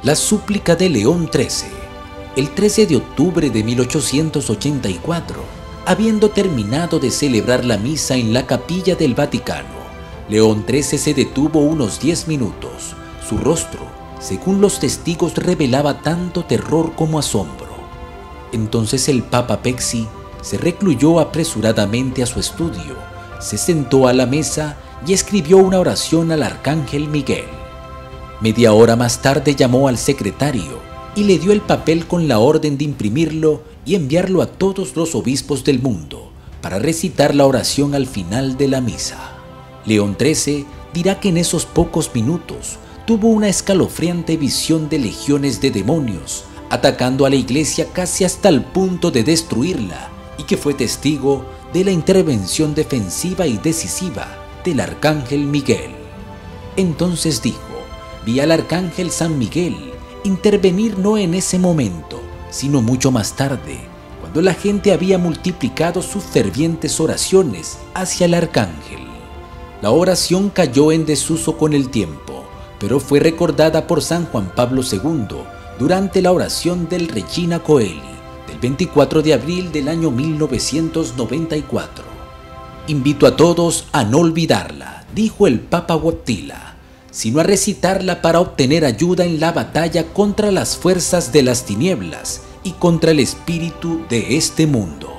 La súplica de León XIII. El 13 de octubre de 1884, habiendo terminado de celebrar la misa en la capilla del Vaticano, León XIII se detuvo unos 10 minutos. Su rostro, según los testigos, revelaba tanto terror como asombro. Entonces el Papa Pecci se recluyó apresuradamente a su estudio, se sentó a la mesa y escribió una oración al Arcángel Miguel. Media hora más tarde llamó al secretario y le dio el papel con la orden de imprimirlo y enviarlo a todos los obispos del mundo para recitar la oración al final de la misa. León XIII dirá que en esos pocos minutos tuvo una escalofriante visión de legiones de demonios atacando a la iglesia casi hasta el punto de destruirla, y que fue testigo de la intervención defensiva y decisiva del Arcángel Miguel. Entonces dijo: vi al Arcángel San Miguel intervenir no en ese momento, sino mucho más tarde, cuando la gente había multiplicado sus fervientes oraciones hacia el Arcángel. La oración cayó en desuso con el tiempo, pero fue recordada por San Juan Pablo II durante la oración del Regina Coeli del 24 de abril del año 1994. Invito a todos a no olvidarla, dijo el Papa Wojtyla, sino a recitarla para obtener ayuda en la batalla contra las fuerzas de las tinieblas y contra el espíritu de este mundo.